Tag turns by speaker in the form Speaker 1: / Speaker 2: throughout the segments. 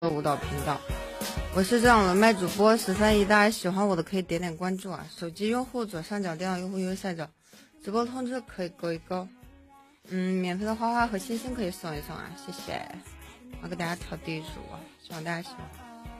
Speaker 1: 舞蹈频道，我是这样的麦主播13姨，大家喜欢我的可以点点关注啊！手机用户左上角，电脑用户右下角，直播通知可以勾一勾。免费的花花和星星可以送一送啊，谢谢！我给大家调地主啊，希望大家喜欢。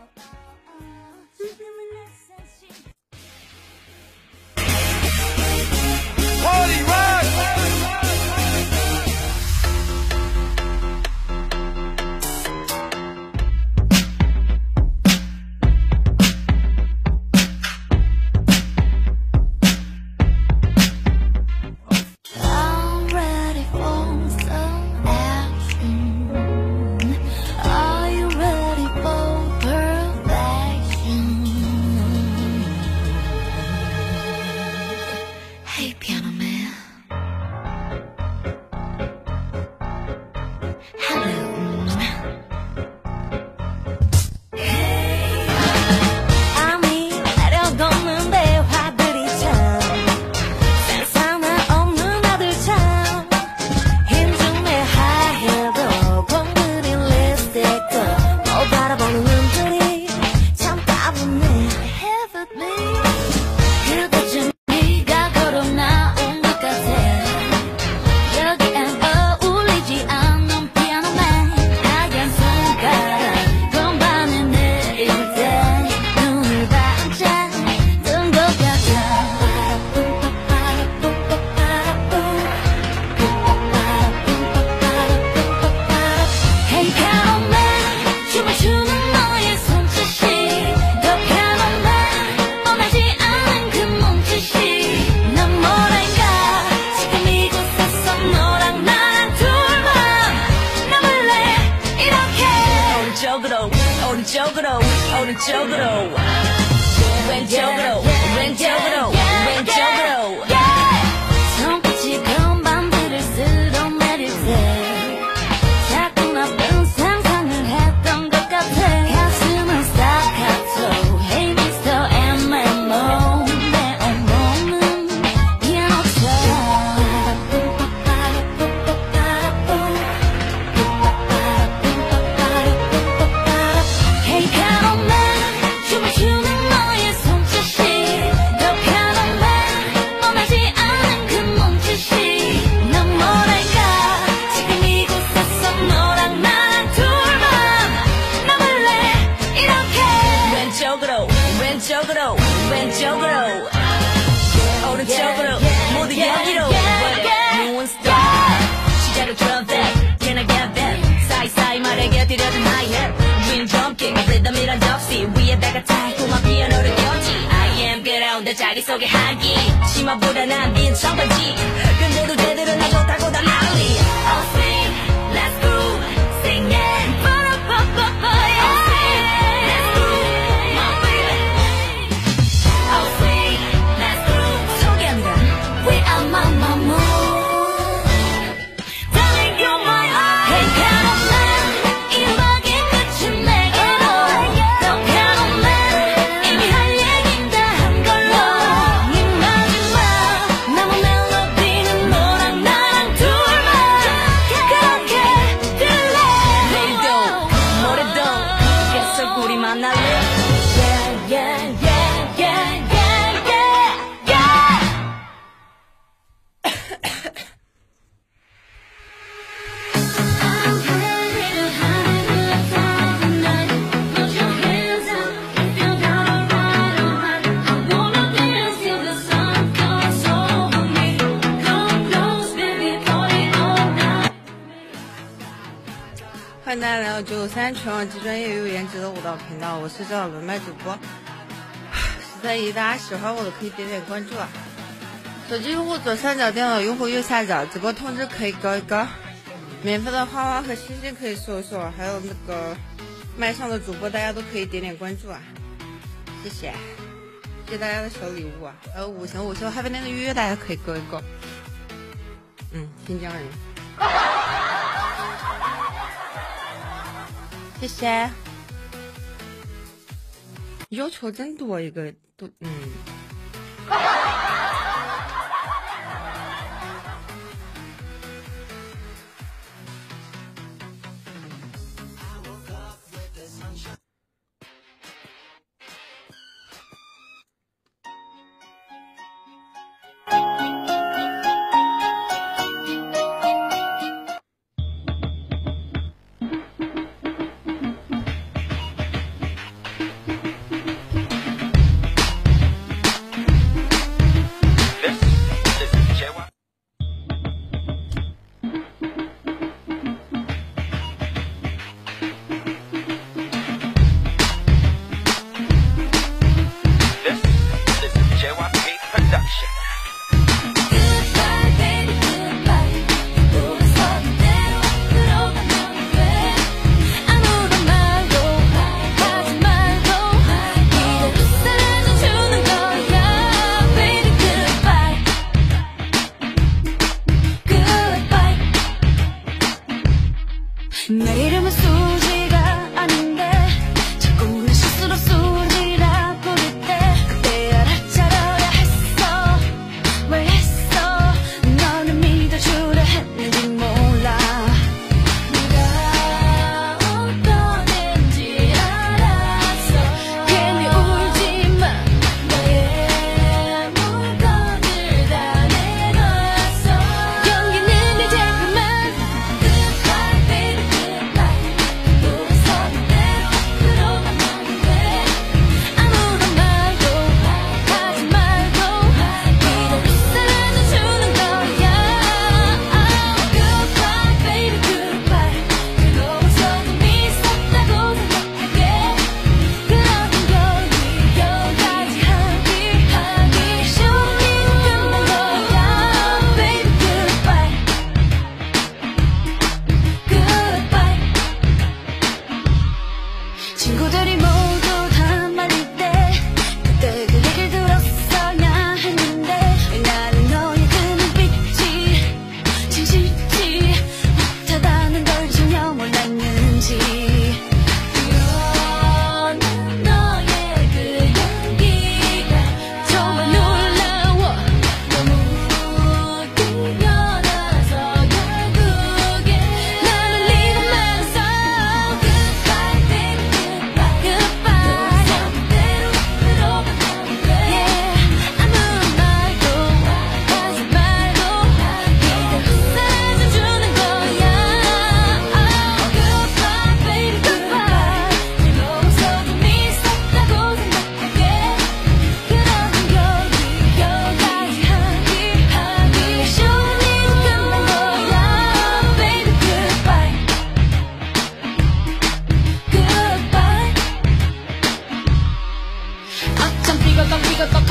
Speaker 1: 欢迎大家来到953全网最专业又颜值的舞蹈频道，我是赵伦麦主播13姨，大家喜欢我的可以点点关注啊！手机用户左上角，电脑用户右下角，直播通知可以勾一勾。免费的花花和星星可以搜一搜，还有那个麦上的主播，大家都可以点点关注啊！谢谢，谢谢大家的小礼物啊！还有五星还有那个预约，大家可以勾一勾。新疆人。谢谢，要求真多，一个都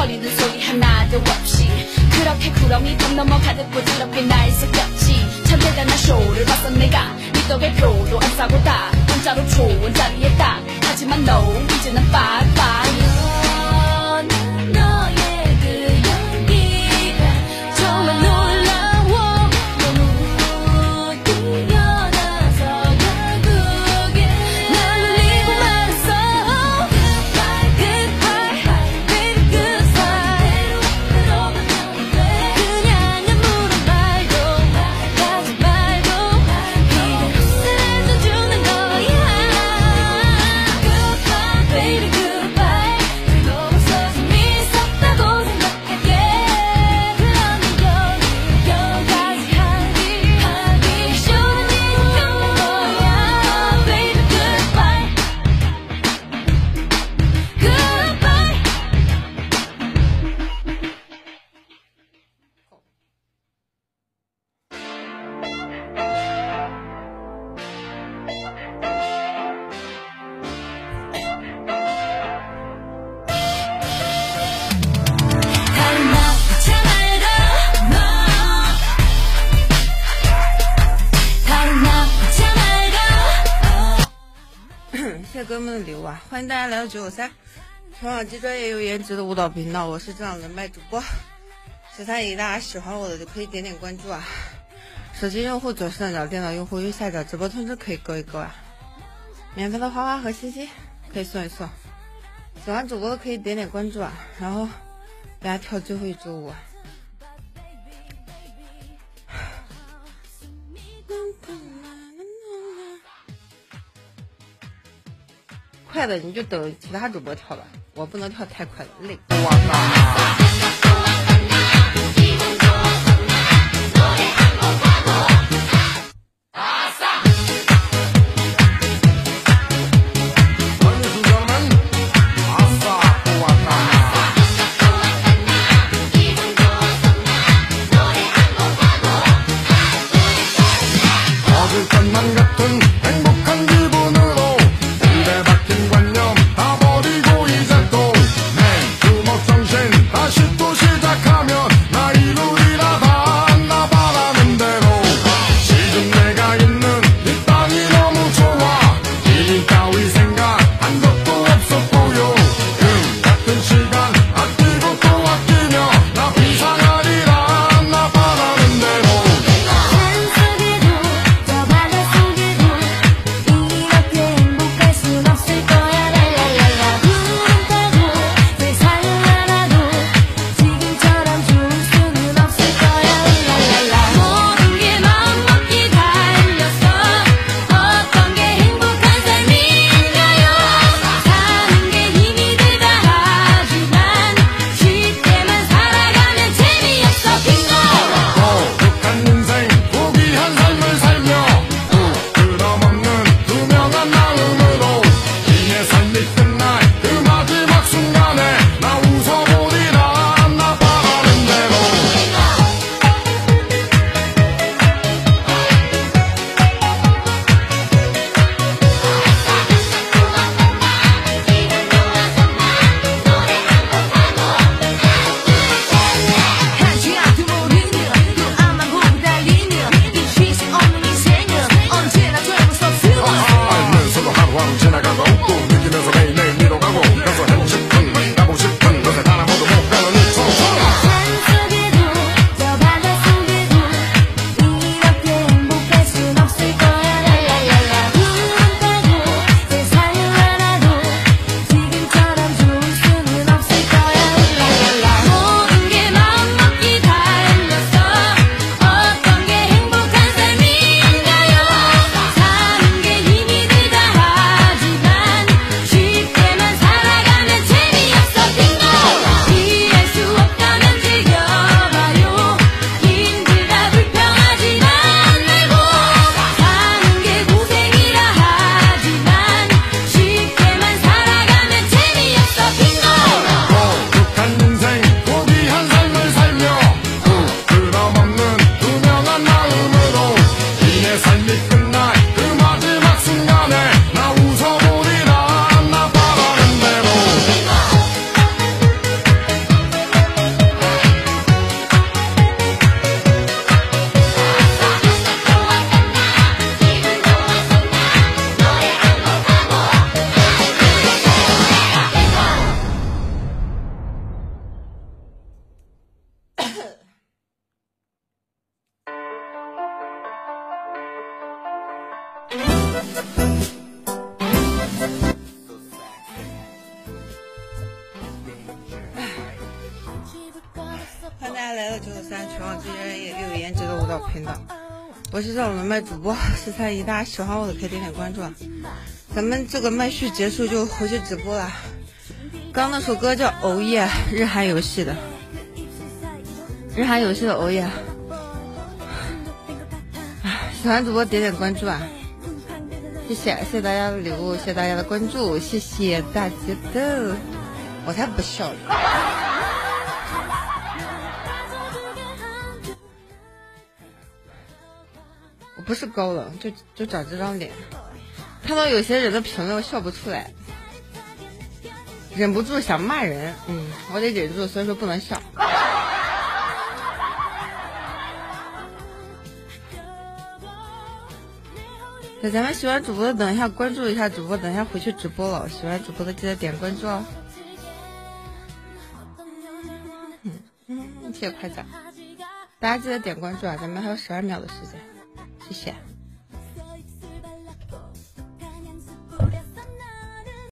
Speaker 2: 거리는 소리 하나도 없이 그렇게 구렁이 턱 넘어가듯 부드럽게 날 속였지. 참 대단한 쇼를 봤어 내가. 네 덕에 표도 안 싸고 다 공짜로 좋은 자리에 딱. 하지만 너 이제는 빠이빠이. 너의 그 연기가 정말 놀라워. 너무 뛰어나서 결국에 날 울리고 말았어. Goodbye, baby, goodbye. 그냥 아무런 말도 하지 말고 이대로 사라져주는 거야. Goodbye, baby, goodbye. 그리고서 재밌었다고 생각할게. 그러면 여기까지 하기 싫으니까 거야. Baby, goodbye. Goodbye. 다른 나 잊지 말고 너. 다른 나 잊지 말고.
Speaker 1: 谢谢哥们的礼物啊！欢迎大家来到953全网最专业又颜值的舞蹈频道，我是这样的麦主播13姨，大家喜欢我的就可以点点关注啊！手机用户左上角，电脑用户右下角直播通知可以勾一勾啊！免费的花花和西西可以送一送，喜欢主播的可以点点关注啊！然后大家跳最后一支舞啊！快的你就等其他主播跳吧，我不能跳太快了，累。
Speaker 3: 것만 같은 행복한 기분으로 입에 박힌 관념 다 버리고 이제 또 내 주먹 정신 다시 또
Speaker 1: 93，全网最专业又有颜值的舞蹈频道，我是赵伦麦主播13姨，大家喜欢我的可以点点关注啊。咱们这个麦序结束就回去直播了。刚那首歌叫《熬夜》，日韩游戏的熬夜。喜欢主播点点关注啊，谢谢大家的礼物，谢谢大家的关注，谢谢大家的，我才不笑呢。我不是高冷，就长这张脸。看到有些人的评论，我笑不出来，忍不住想骂人。我得忍住，所以说不能笑。那咱们喜欢主播的等一下关注一下主播，等一下回去直播了。喜欢主播的记得点关注哦。谢谢快仔，大家记得点关注啊！咱们还有12秒的时间，谢谢。